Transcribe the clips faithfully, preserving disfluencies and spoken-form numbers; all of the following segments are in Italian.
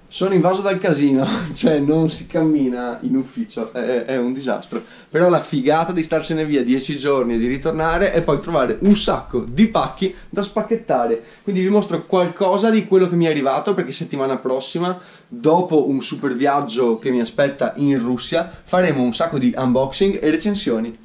Sono invaso dal casino, cioè non si cammina in ufficio, è, è un disastro. Però la figata di starsene via dieci giorni e di ritornare è poi trovare un sacco di pacchi da spacchettare. Quindi vi mostro qualcosa di quello che mi è arrivato, perché settimana prossima, dopo un super viaggio che mi aspetta in Russia, faremo un sacco di unboxing e recensioni.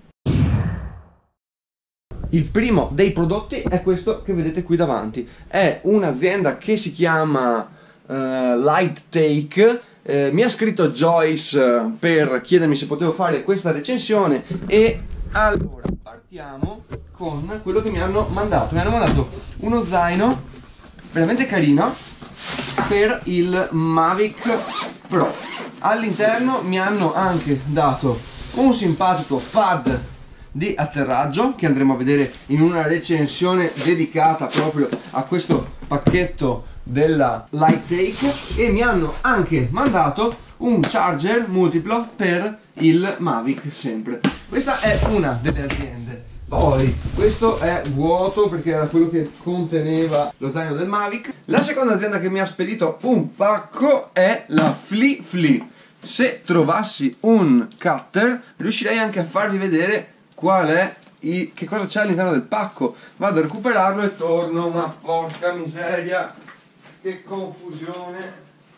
Il primo dei prodotti è questo che vedete qui davanti. È un'azienda che si chiama Uh, Light Take. Uh, mi ha scritto Joyce uh, per chiedermi se potevo fare questa recensione, e allora partiamo con quello che mi hanno mandato. Mi hanno mandato uno zaino veramente carino per il Mavic Pro. All'interno mi hanno anche dato un simpatico pad di atterraggio che andremo a vedere in una recensione dedicata proprio a questo pacchetto della Light Take, e mi hanno anche mandato un charger multiplo per il Mavic sempre. Questa è una delle aziende. Poi questo è vuoto perché era quello che conteneva lo zaino del Mavic. La seconda azienda che mi ha spedito un pacco è la Fli Fli. Se trovassi un cutter riuscirei anche a farvi vedere qual è il, che cosa c'è all'interno del pacco. Vado a recuperarlo e torno, ma porca miseria, che confusione.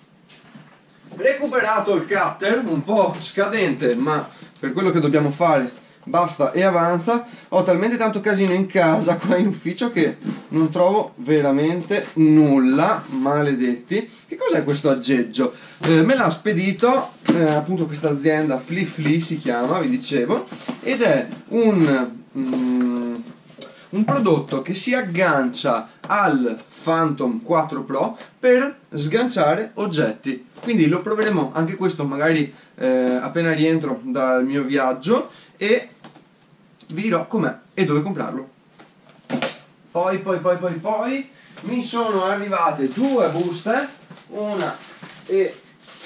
Recuperato il cutter, un po' scadente, ma per quello che dobbiamo fare basta e avanza. Ho talmente tanto casino in casa, qua in ufficio, che non trovo veramente nulla. Maledetti. Che cos'è questo aggeggio? Eh, me l'ha spedito eh, appunto questa azienda, Fli Fli si chiama, vi dicevo, ed è un mm, un prodotto che si aggancia al Phantom quattro Pro per sganciare oggetti. Quindi lo proveremo anche questo magari eh, appena rientro dal mio viaggio, e vi dirò com'è e dove comprarlo. Poi poi poi poi poi mi sono arrivate due buste, una e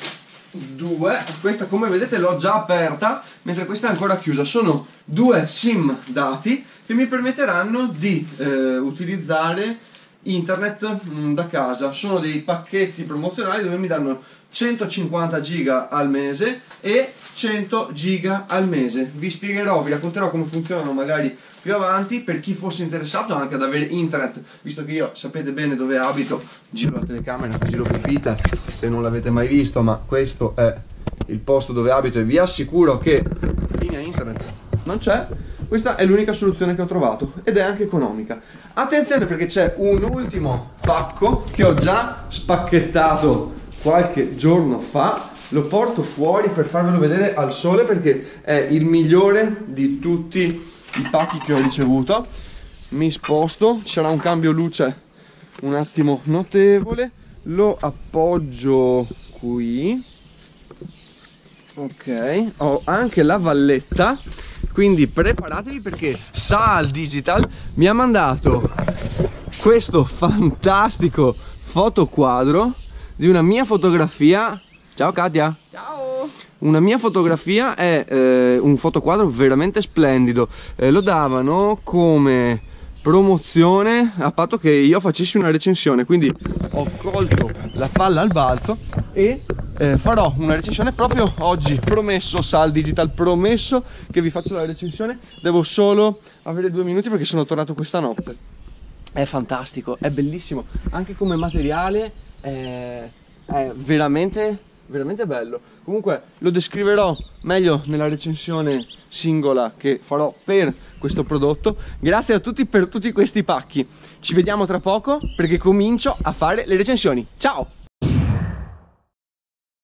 due. Questa, come vedete, l'ho già aperta, mentre questa è ancora chiusa. Sono due SIM dati che mi permetteranno di eh, utilizzare internet mh, da casa. Sono dei pacchetti promozionali dove mi danno centocinquanta giga al mese e cento giga al mese. Vi spiegherò, vi racconterò come funzionano magari più avanti, per chi fosse interessato anche ad avere internet, visto che io sapete bene dove abito. Giro la telecamera così lo capite se non l'avete mai visto, ma questo è il posto dove abito e vi assicuro che linea internet non c'è. Questa è l'unica soluzione che ho trovato ed è anche economica. Attenzione, perché c'è un ultimo pacco che ho già spacchettato qualche giorno fa. Lo porto fuori per farvelo vedere al sole, perché è il migliore di tutti i pacchi che ho ricevuto. Mi sposto, ci sarà un cambio luce un attimo notevole. Lo appoggio qui. Ok, ho anche la valletta, quindi preparatevi, perché Sal Digital mi ha mandato questo fantastico fotoquadro di una mia fotografia. Ciao Katia. Ciao. Una mia fotografia, è eh, un fotoquadro veramente splendido. Eh, lo davano come promozione a patto che io facessi una recensione, quindi ho colto la palla al balzo e eh, farò una recensione proprio oggi. Promesso, Sal Digital, promesso che vi faccio la recensione. Devo solo avere due minuti perché sono tornato questa notte. È fantastico, è bellissimo, anche come materiale è, è veramente veramente bello. Comunque lo descriverò meglio nella recensione singola che farò per questo prodotto. Grazie a tutti per tutti questi pacchi. Ci vediamo tra poco, perché comincio a fare le recensioni. Ciao!